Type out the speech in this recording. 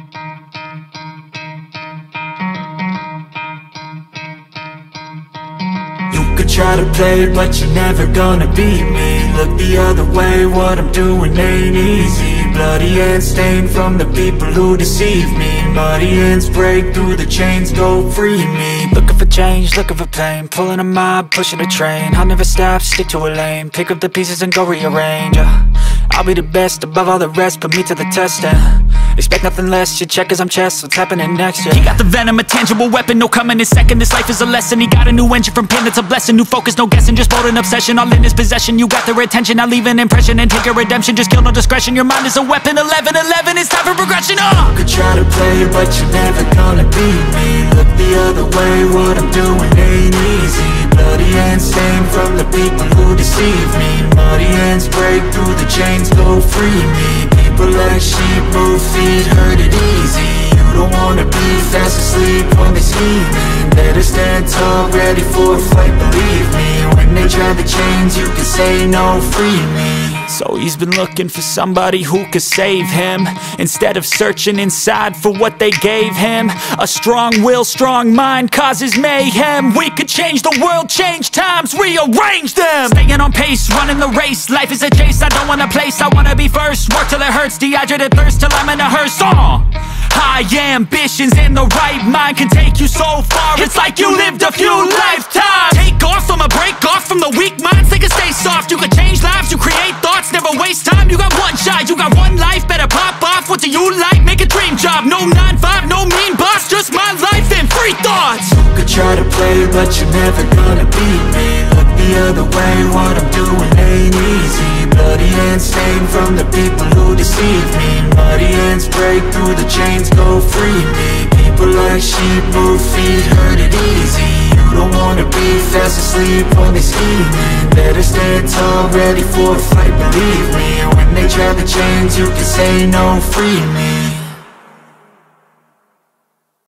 You could try to play, but you're never gonna beat me. Look the other way, what I'm doing ain't easy. Bloody hands stained from the people who deceive me. Muddy hands break through the chains, go free me. Looking for change, looking for pain, pulling a mob, pushing a train. I'll never stop, stick to a lane, pick up the pieces and go rearrange. I'll be the best above all the rest, put me to the test and expect nothing less. You check as I'm chess, what's happening next, yeah. He got the venom, a tangible weapon, no coming in second. This life is a lesson, he got a new engine from pain, it's a blessing. New focus, no guessing, just bold and obsession, all in his possession. You got their attention, I leave an impression and take your redemption. Just kill, no discretion, your mind is a weapon. 11-11, it's time for progression, You could try to play, but you're never gonna beat me. Look the other way, what I'm doing ain't easy. Bloody hands stained from the people who deceive me. Muddy hands break through the chains, go free me. People like sheep move feet, hurt it easy. You don't wanna be fast asleep when they scheming. Better stand tall, ready for a fight, believe me. When they try the chains, you can say no, free me. So he's been looking for somebody who could save him, instead of searching inside for what they gave him. A strong will, strong mind causes mayhem. We could change the world, change times, rearrange them. Staying on pace, running the race, life is a chase. I don't want a place, I wanna be first. Work till it hurts, dehydrated thirst till I'm in a hearse. High ambitions and the right mind can take you so far. It's like you lived a few lifetimes. Take off from a break off from the weak minds, they can stay soft. You can change lives, you create thoughts, never waste time. You got one shot, you got one life, better pop off. What do you like? Make a dream job. No 9-5, no mean boss, just my life and free thoughts. You could try to play, but you're never gonna beat me. Look the other way, what I'm doing ain't easy. Bloody hands stained from the people who deceive me. Muddy hands break through the chains, go free me. People like sheep move feet, hurt it easy. You don't wanna be fast asleep when they scheming. Better stand tall, ready for a fight, believe me. When they try the chains, you can say no, free me.